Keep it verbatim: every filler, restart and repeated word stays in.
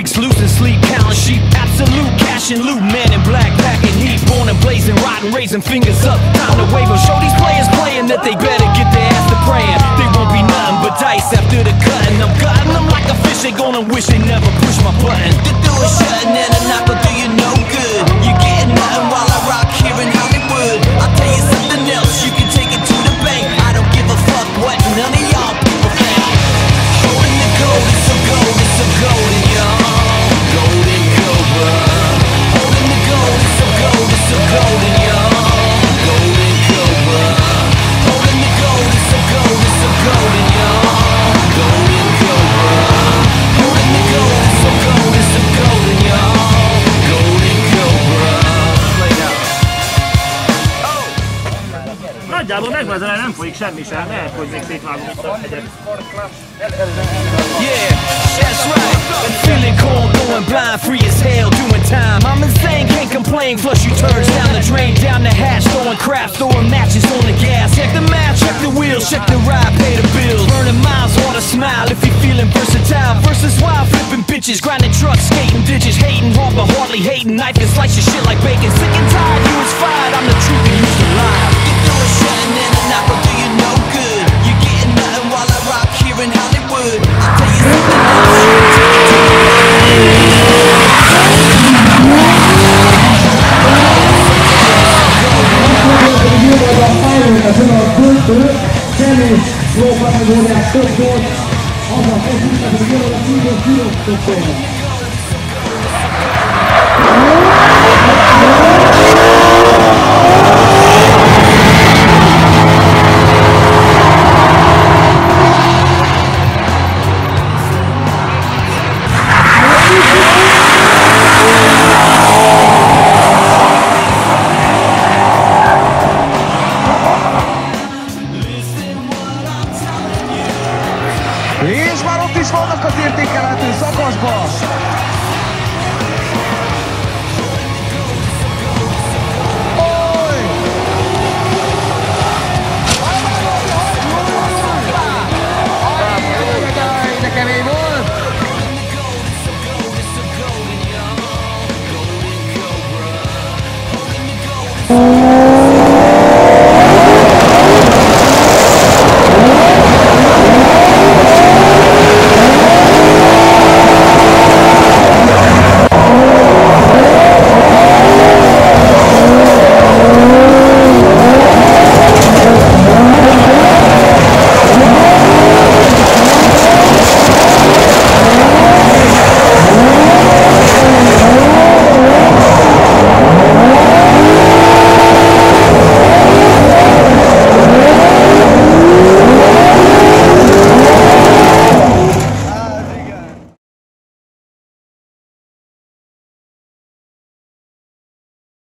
freaks, loose and sleep, counting sheep. Absolute cash and loot, man in black, packing heat. Born and blazing, rotten, raising fingers up. Time to wave 'em. Show these players playing that they better get their ass to praying. They won't be nothing but dice after the cutting. I'm cutting them like a fish, they gonna wish they never push my button. The door is shutting and a knock will do you no good. You're getting nothing while I rock here in Hollywood. I'll tell you something else, you can take it to the bank. I don't give a fuck what none of y'all people think. Holding the gold, it's so gold, it's so golden, y'all. Golden Cobra. Holding the gold, it's so gold, it's so golden, y'all. Golden Cobra. Holding the gold, it's so gold, it's so golden, y'all. Golden Cobra. Holding the gold, it's so gold, it's so golden, y'all. Golden Cobra. Nagyjából megvezele, nem folyik semmi sem, lehet, hogy még szétvágom itt a hegyet. Yeah, that's right. I'm feeling cold, going blind, free as hell, doing time. I'm insane, can't complain. Flush you turds down the drain, down the hatch, throwing crap, throwing matches on the gas. Check the map, check the wheels, check the ride, pay the bills. Burning miles, want to smile if you're feeling versatile. Versus wild, flipping bitches, grinding trucks, skating ditches, hating hard but hardly hating. Knife and slice your shit like bacon. Sick and tired, you was fired. I'm the truth and you still lie. The door is shutting and I'm not